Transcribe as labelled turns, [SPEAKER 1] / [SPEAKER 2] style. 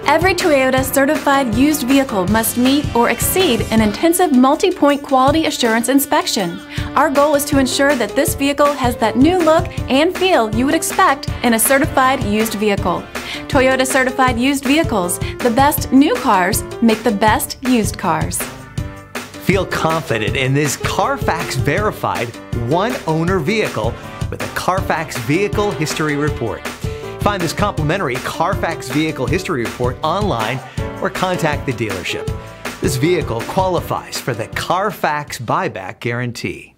[SPEAKER 1] Every Toyota certified used vehicle must meet or exceed an intensive multi-point quality assurance inspection. Our goal is to ensure that this vehicle has that new look and feel you would expect in a certified used vehicle. Toyota certified used vehicles, the best new cars make the best used cars.
[SPEAKER 2] Feel confident in this Carfax verified one-owner vehicle with a Carfax Vehicle History Report. Find this complimentary Carfax Vehicle History Report online or contact the dealership. This vehicle qualifies for the Carfax Buyback Guarantee.